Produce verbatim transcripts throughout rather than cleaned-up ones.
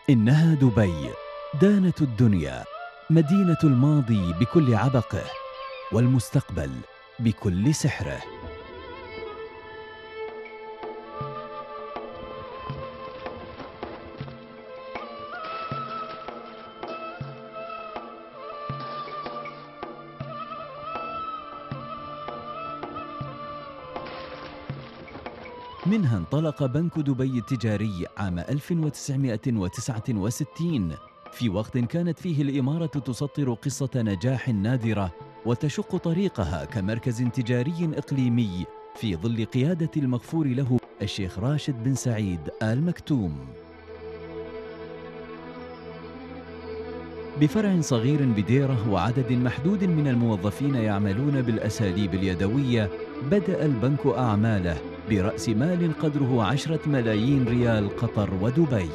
إنها دبي، دانة الدنيا، مدينة الماضي بكل عبقه، والمستقبل بكل سحره. منها انطلق بنك دبي التجاري عام ألف وتسعمائة وتسعة وستين، في وقت كانت فيه الإمارة تسطر قصة نجاح نادرة وتشق طريقها كمركز تجاري إقليمي في ظل قيادة المغفور له الشيخ راشد بن سعيد آل مكتوم. بفرع صغير بديرة وعدد محدود من الموظفين يعملون بالأساليب اليدوية، بدأ البنك أعماله برأس مال قدره عشرة ملايين ريال قطر ودبي.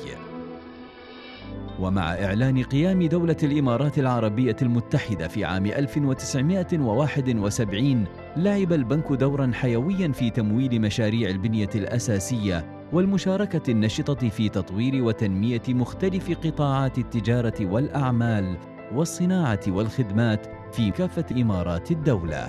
ومع إعلان قيام دولة الإمارات العربية المتحدة في عام ألف وتسعمائة وواحد وسبعين، لعب البنك دورا حيويا في تمويل مشاريع البنية الأساسية والمشاركة النشطة في تطوير وتنمية مختلف قطاعات التجارة والأعمال والصناعة والخدمات في كافة إمارات الدولة.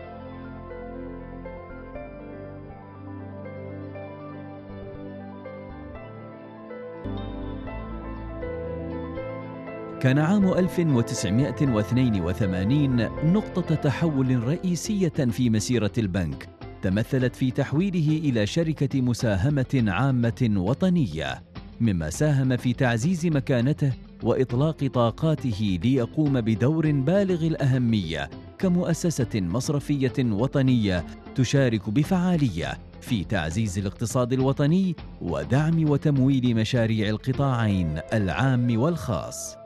كان عام ألف وتسعمائة واثنين وثمانين نقطة تحول رئيسية في مسيرة البنك، تمثلت في تحويله إلى شركة مساهمة عامة وطنية، مما ساهم في تعزيز مكانته وإطلاق طاقاته ليقوم بدور بالغ الأهمية كمؤسسة مصرفية وطنية تشارك بفعالية في تعزيز الاقتصاد الوطني ودعم وتمويل مشاريع القطاعين العام والخاص.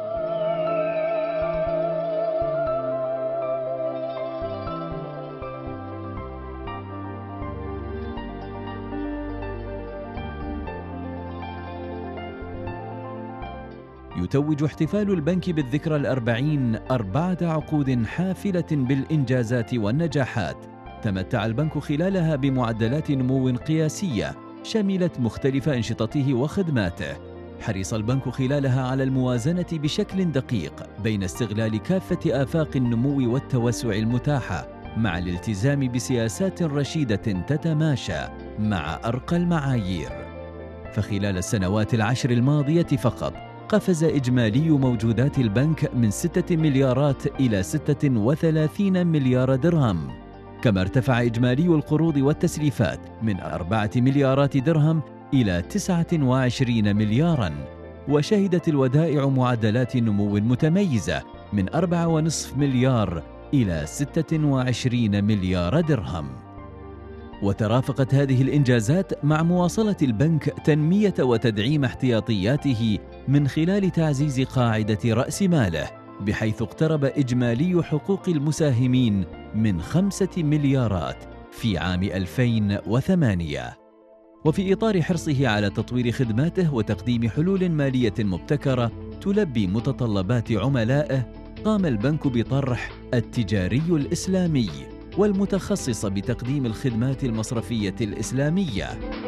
يتوج احتفال البنك بالذكرى الأربعين أربعة عقود حافلة بالإنجازات والنجاحات، تمتع البنك خلالها بمعدلات نمو قياسية شملت مختلف أنشطته وخدماته. حرص البنك خلالها على الموازنة بشكل دقيق بين استغلال كافة آفاق النمو والتوسع المتاحة مع الالتزام بسياسات رشيدة تتماشى مع أرقى المعايير. فخلال السنوات العشر الماضية فقط قفز إجمالي موجودات البنك من ستة مليارات إلى ستة وثلاثين مليار درهم، كما ارتفع إجمالي القروض والتسليفات من أربعة مليارات درهم إلى تسعة وعشرين ملياراً، وشهدت الودائع معدلات نمو متميزة من أربعة ونصف مليار إلى ستة وعشرين مليار درهم. وترافقت هذه الإنجازات مع مواصلة البنك تنمية وتدعيم احتياطياته من خلال تعزيز قاعدة رأس ماله، بحيث اقترب إجمالي حقوق المساهمين من خمسة مليارات في عام ألفين وثمانية. وفي إطار حرصه على تطوير خدماته وتقديم حلول مالية مبتكرة تلبي متطلبات عملائه، قام البنك بطرح التجاري الإسلامي والمتخصص بتقديم الخدمات المصرفية الإسلامية.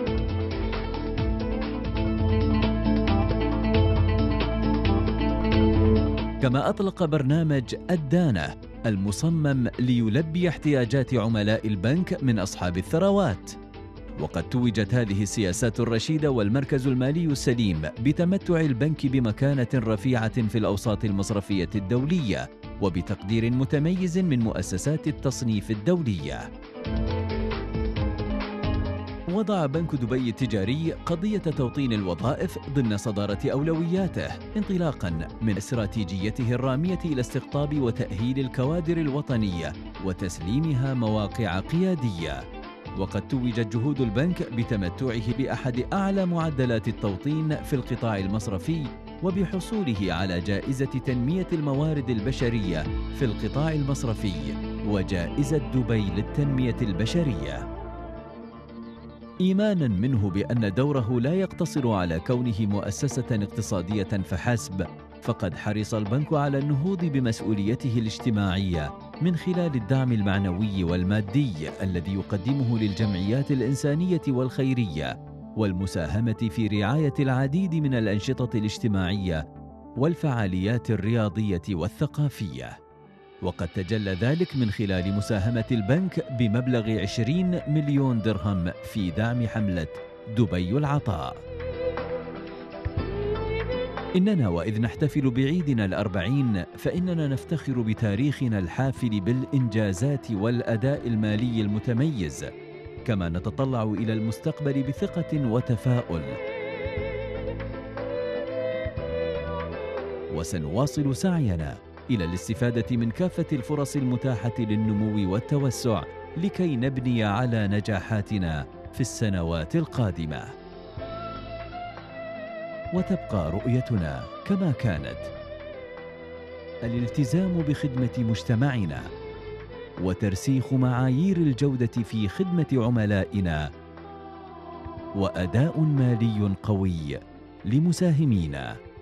كما أطلق برنامج الدانة المصمم ليلبي احتياجات عملاء البنك من أصحاب الثروات. وقد توجت هذه السياسات الرشيدة والمركز المالي السليم بتمتع البنك بمكانة رفيعة في الأوساط المصرفية الدولية وبتقدير متميز من مؤسسات التصنيف الدولية. وضع بنك دبي التجاري قضية توطين الوظائف ضمن صدارة أولوياته، انطلاقاً من استراتيجيته الرامية إلى استقطاب وتأهيل الكوادر الوطنية وتسليمها مواقع قيادية. وقد توجت جهود البنك بتمتعه بأحد أعلى معدلات التوطين في القطاع المصرفي، وبحصوله على جائزة تنمية الموارد البشرية في القطاع المصرفي وجائزة دبي للتنمية البشرية. إيماناً منه بأن دوره لا يقتصر على كونه مؤسسة اقتصادية فحسب، فقد حرص البنك على النهوض بمسؤوليته الاجتماعية من خلال الدعم المعنوي والمادي الذي يقدمه للجمعيات الإنسانية والخيرية، والمساهمة في رعاية العديد من الأنشطة الاجتماعية والفعاليات الرياضية والثقافية. وقد تجلى ذلك من خلال مساهمة البنك بمبلغ عشرين مليون درهم في دعم حملة دبي العطاء. إننا وإذ نحتفل بعيدنا الأربعين فإننا نفتخر بتاريخنا الحافل بالإنجازات والأداء المالي المتميز، كما نتطلع إلى المستقبل بثقة وتفاؤل. وسنواصل سعينا إلى الاستفادة من كافة الفرص المتاحة للنمو والتوسع لكي نبني على نجاحاتنا في السنوات القادمة. وتبقى رؤيتنا كما كانت: الالتزام بخدمة مجتمعنا وترسيخ معايير الجودة في خدمة عملائنا وأداء مالي قوي لمساهمينا.